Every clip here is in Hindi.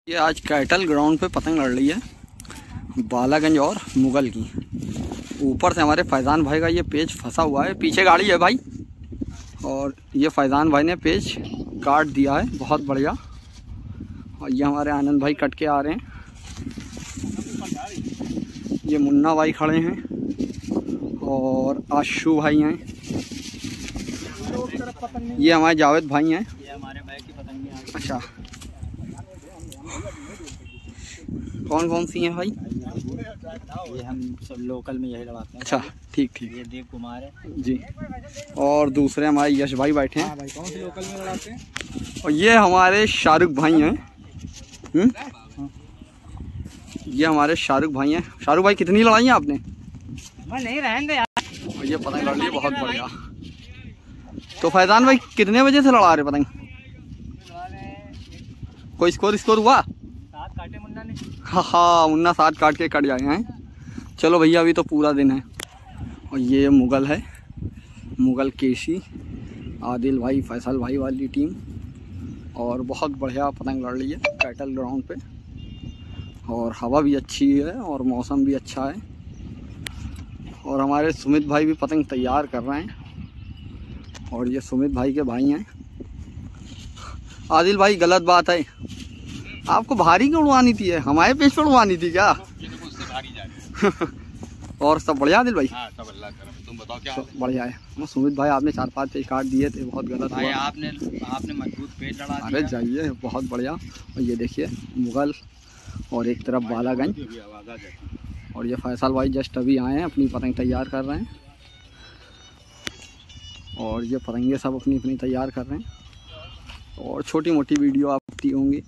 ये आज कैटल ग्राउंड पे पतंग लड़ रही है बालागंज और मुगल की। ऊपर से हमारे फैज़ान भाई का ये पेज फंसा हुआ है, पीछे गाड़ी है भाई, और ये फैज़ान भाई ने पेज काट दिया है, बहुत बढ़िया। और ये हमारे आनंद भाई कट के आ रहे हैं, ये मुन्ना भाई खड़े हैं और आशू भाई हैं, ये हमारे जावेद भाई हैं। अच्छा, कौन कौन सी हैं भाई? ये हम सब लोकल में यही लड़ाते हैं। अच्छा, ठीक ठीक। ये देव कुमार है जी, और दूसरे हमारे यश भाई बैठे हैं। भाई, कौन सी लोकल में लड़ाते हैं? और ये हमारे शाहरुख भाई हैं। ये हमारे शाहरुख भाई हैं। शाहरुख भाई, कितनी लड़ाई है आपने? मैं नहीं रहने यार। और ये पतंग लड़ रही है, बहुत बढ़िया। तो फैज़ान भाई कितने बजे से लड़ा रहे पतंग? कोई स्कोर हुआ? 7 काटे मुन्ना ने। हाँ, मुन्ना 7 काट के कट जाए हैं। चलो भैया, अभी तो पूरा दिन है। और ये मुगल है, मुगल केसी, आदिल भाई, फैसल भाई वाली टीम। और बहुत बढ़िया पतंग लड़ रही है कैटल ग्राउंड पे, और हवा भी अच्छी है और मौसम भी अच्छा है। और हमारे सुमित भाई भी पतंग तैयार कर रहे हैं, और ये सुमित भाई के भाई हैं। आदिल भाई, गलत बात है, आपको भारी क्यों उड़वानी थी? हमारे पेज पर उड़वानी थी क्या? और सब बढ़िया आदिल भाई? हाँ, सब अल्लाह करम। तुम बताओ क्या? सब बढ़िया है। सुमित भाई, आपने 4-5 पेज काट दिए थे, बहुत गलत भाई, हुआ। आपने मजबूत पेज लड़ा दिया। अरे जाइए, बहुत बढ़िया। और ये देखिए मुगल, और एक तरफ बालागंज, और ये फैसल भाई जस्ट अभी आए हैं, अपनी पतंग तैयार कर रहे हैं। और ये पतंगे सब अपनी अपनी तैयार कर रहे हैं, और छोटी मोटी वीडियो आती होंगी।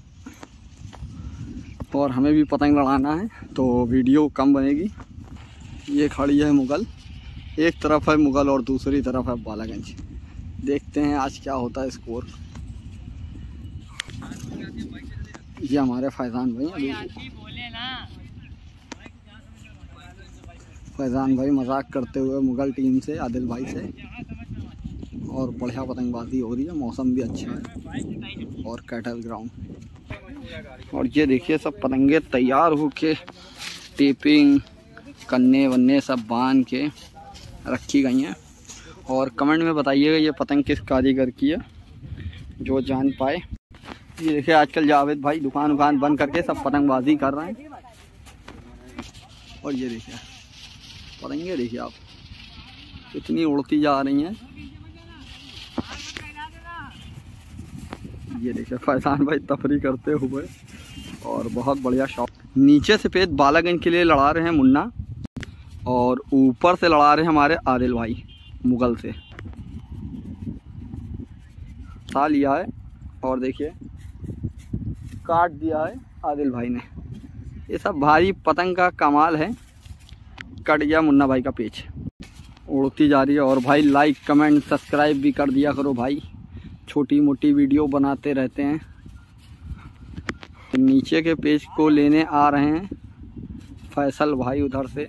और हमें भी पतंग लड़ाना है तो वीडियो कम बनेगी। ये खड़ी है मुगल, एक तरफ है मुगल और दूसरी तरफ है बालागंज। देखते हैं आज क्या होता है स्कोर। ये हमारे फैज़ान भाई, फैज़ान भाई मजाक करते हुए मुगल टीम से, आदिल भाई से। और बढ़िया पतंगबाजी हो रही है, मौसम भी अच्छा है, और कैटल ग्राउंड। और ये देखिए सब पतंगे तैयार होके टेपिंग कन्ने वन्ने सब बांध के रखी गई हैं। और कमेंट में बताइएगा ये पतंग किस कारीगर की है, जो जान पाए। ये देखिए आजकल जावेद भाई दुकान बंद करके सब पतंगबाजी कर रहे हैं। और ये देखिए पतंगे, देखिए आप कितनी उड़ती जा रही हैं। ये देखिए फैज़ान भाई तफरी करते हुए, और बहुत बढ़िया शॉट। नीचे से पेज बालागंज के लिए लड़ा रहे हैं मुन्ना, और ऊपर से लड़ा रहे हैं हमारे आदिल भाई मुगल से। सा लिया है, और देखिए काट दिया है आदिल भाई ने। ये सब भारी पतंग का कमाल है। कट गया मुन्ना भाई का पेज, उड़ती जा रही है। और भाई लाइक कमेंट सब्सक्राइब भी कर दिया करो भाई, छोटी मोटी वीडियो बनाते रहते हैं। नीचे के पेज को लेने आ रहे हैं फैसल भाई उधर से।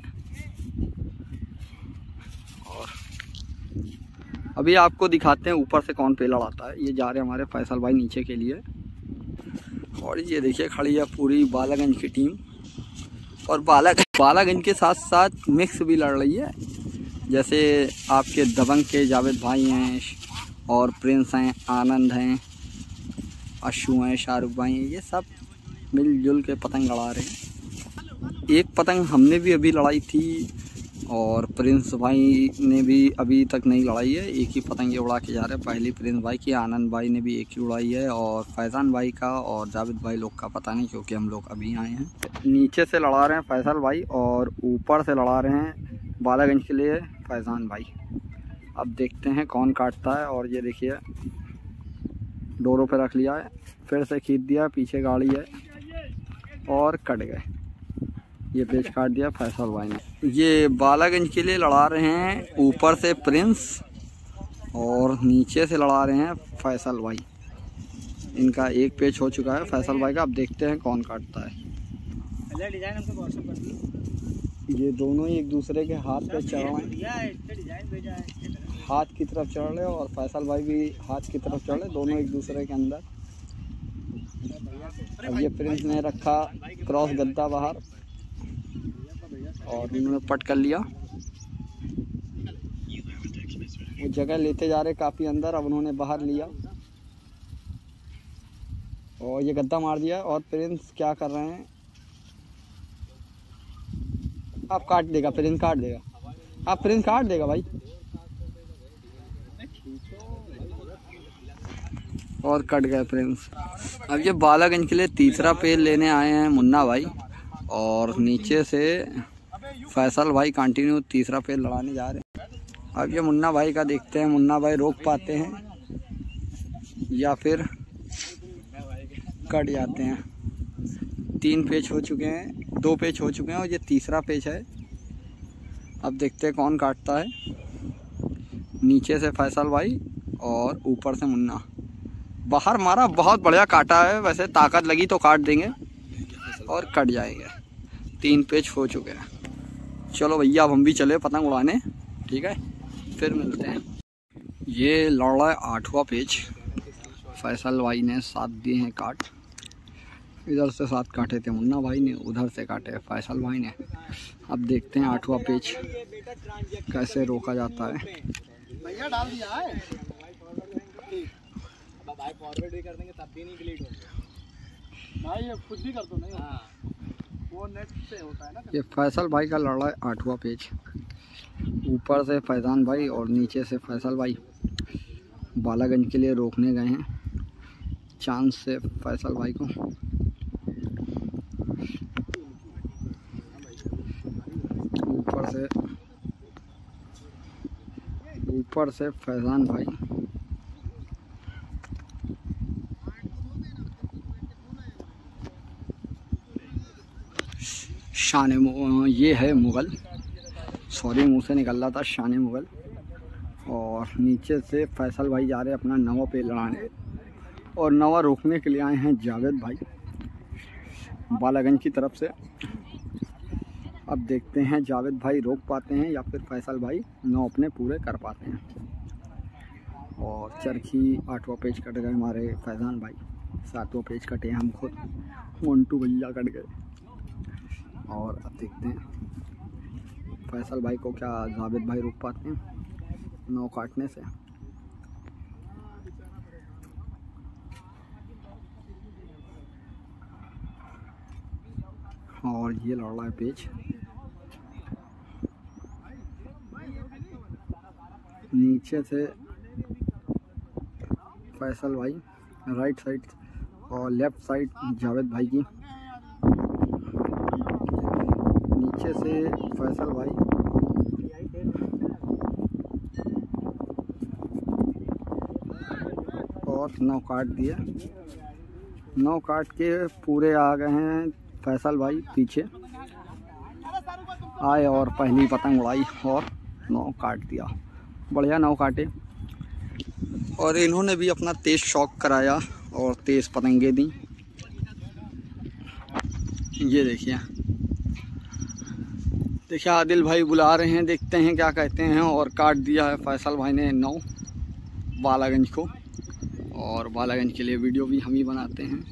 और अभी आपको दिखाते हैं ऊपर से कौन पे लड़ाता है। ये जा रहे हैं हमारे फैसल भाई नीचे के लिए। और ये देखिए खड़ी है पूरी बालागंज की टीम, और बालागंज के साथ साथ मिक्स भी लड़ रही है। जैसे आपके दबंग के जावेद भाई हैं, और प्रिंस हैं, आनंद हैं, आशू हैं, शाहरुख भाई हैं, ये सब मिलजुल के पतंग लड़ा रहे हैं। एक पतंग हमने भी अभी लड़ाई थी, और प्रिंस भाई ने भी अभी तक नहीं लड़ाई है। एक ही पतंग ये उड़ा के जा रहे हैं, पहली प्रिंस भाई की, आनंद भाई ने भी एक ही उड़ाई है, और फैज़ान भाई का और जावेद भाई लोग का पता नहीं, क्योंकि हम लोग अभी आए हैं। नीचे से लड़ा रहे हैं फैसल भाई, और ऊपर से लड़ा रहे हैं बालागंज के लिए फैज़ान भाई। अब देखते हैं कौन काटता है। और ये देखिए डोरों पे रख लिया है, फिर से खींच दिया, पीछे गाड़ी है, और कट गए। ये पेज काट दिया फैसल भाई ने। ये बालागंज के लिए लड़ा रहे हैं ऊपर से प्रिंस, और नीचे से लड़ा रहे हैं फैसल भाई। इनका एक पेज हो चुका है फैसल भाई का। अब देखते हैं कौन काटता है। ये दोनों ही एक दूसरे के हाथ पे चढ़ रहे हैं, हाथ की तरफ चढ़ रहे, और फैसल भाई भी हाथ की तरफ चढ़ रहे, दोनों एक दूसरे के अंदर। अब ये प्रिंस ने रखा क्रॉस गद्दा बाहर और उन्होंने पट कर लिया। वो जगह लेते जा रहे काफ़ी अंदर, अब उन्होंने बाहर लिया और ये गद्दा मार दिया। और प्रिंस क्या कर रहे हैं, आप काट देगा, प्रिंस काट देगा, आप प्रिंस काट देगा भाई। और कट गए प्रिंस। अब ये बालागंज के लिए तीसरा पेड़ लेने आए हैं मुन्ना भाई और नीचे से फैसल भाई कंटिन्यू तीसरा पेड़ लड़ाने जा रहे हैं। अब ये मुन्ना भाई का देखते हैं, मुन्ना भाई रोक पाते हैं या फिर कट जाते हैं। 3 पेच हो चुके हैं, 2 पेच हो चुके हैं और ये तीसरा पेच है। अब देखते हैं कौन काटता है। नीचे से फैसल भाई और ऊपर से मुन्ना। बाहर मारा, बहुत बढ़िया काटा है, वैसे ताकत लगी तो काट देंगे और कट जाएंगे। 3 पेच हो चुके हैं। चलो भैया अब हम भी चले पतंग उड़ाने, ठीक है, फिर मिलते हैं। ये लड़ रहा है 8वां पेच। फैसल भाई ने 7 दिए हैं काट। इधर से 7 काटे थे मुन्ना भाई ने, उधर से काटे फैसल भाई ने। अब देखते हैं 8वां पेच कैसे रोका जाता है। भैया डाल दिया है, भाई फॉरवर्ड भी कर देंगे तब भी नहीं डिलीट होगा भाई, ये खुद भी कर दो नहीं। हाँ वो नेट से होता है ना। ये फैसल भाई का लड़ा है 8वां पेच। ऊपर से फैजान भाई और नीचे से फैसल भाई बालागंज के लिए रोकने गए हैं। चांस से फैसल भाई को ऊपर से फैजान भाई शान ये है मुगल, सॉरी मुंह से निकल रहा था, शान मुगल। और नीचे से फैसल भाई जा रहे हैं अपना 9वां पेड़ लड़ाने और 9वां रोकने के लिए आए हैं जावेद भाई बालागंज की तरफ से। अब देखते हैं जावेद भाई रोक पाते हैं या फिर फैसल भाई 9 अपने पूरे कर पाते हैं। और चरखी 8वां पेज कट गए हमारे फैजान भाई, 7वां पेज कटे हम खुद, मोन्टू भैया कट गए। और अब देखते हैं फैसल भाई को क्या जावेद भाई रोक पाते हैं 9 काटने से। और ये लड़ रहा है पेज। नीचे से फैसल भाई राइट साइड और लेफ्ट साइड जावेद भाई की। नीचे से फैसल भाई और 9 काट दिए। 9 काट के पूरे आ गए हैं फैसल भाई पीछे आए और पहली पतंग उड़ाई और 9 काट दिया। बढ़िया 9 काटे और इन्होंने भी अपना तेज शौक कराया और तेज पतंगे दी। ये देखिए आदिल भाई बुला रहे हैं, देखते हैं क्या कहते हैं। और काट दिया है फैसल भाई ने 9 बालागंज को। और बालागंज के लिए वीडियो भी हम ही बनाते हैं।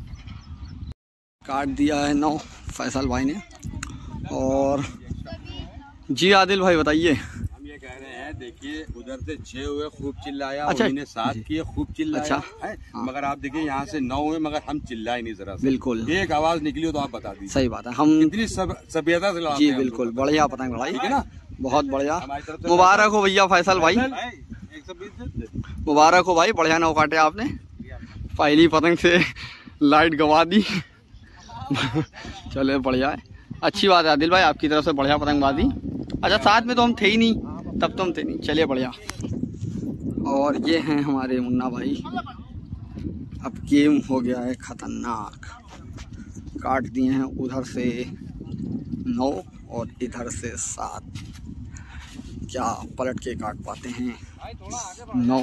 काट दिया है 9 फैसल भाई ने। और जी आदिल भाई बताइए। हम ये कह रहे हैं, देखिए उधर से 6 हुए खूब चिल्लाया, अच्छा, उन्होंने 7 किए खूब चिल्लाया। अच्छा, है हाँ। मगर आप देखिए यहाँ से 9 हुए मगर हम चिल्लाए नहीं जरा से। बिल्कुल एक आवाज निकली हो तो आप बता दीजिए। सही बात है, हम कितनी सभ्यता से लड़ाते जी हैं बिल्कुल बढ़िया पतंग लड़ाई, ठीक है ना। बहुत बढ़िया। हमारी तरफ से मुबारक हो भैया फैसल भाई, 120 मुबारक हो भाई, बढ़िया 9 काटे आपने। पहली पतंग से लाइट गवा दी। चले बढ़िया है, अच्छी बात है आदिल भाई, आपकी तरफ से बढ़िया पतंगबाजी। अच्छा साथ में तो हम थे ही नहीं, तब तो हम थे नहीं, चलिए बढ़िया। और ये हैं हमारे मुन्ना भाई। अब गेम हो गया है खतरनाक। काट दिए हैं उधर से 9 और इधर से 7। क्या पलट के काट पाते हैं 9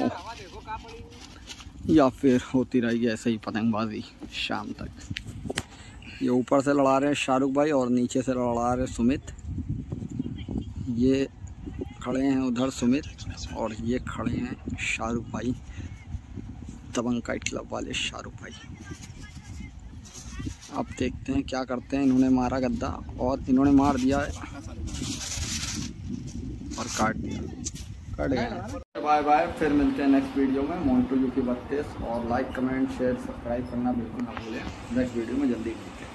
या फिर होती रहेगी ऐसे ही पतंगबाजी शाम तक। ये ऊपर से लड़ा रहे हैं शाहरुख भाई और नीचे से लड़ा रहे सुमित। ये खड़े हैं उधर सुमित और ये खड़े हैं शाहरुख भाई, दबंग काइट क्लब वाले शाहरुख भाई। अब देखते हैं क्या करते हैं। इन्होंने मारा गद्दा और इन्होंने मार दिया है और काट दिया, कट गया। बाय बाय, फिर मिलते हैं नेक्स्ट वीडियो में। मोन्टू यूपी 32 और लाइक कमेंट शेयर सब्सक्राइब करना बिल्कुल ना भूलें। नेक्स्ट वीडियो में जल्दी मिलते हैं।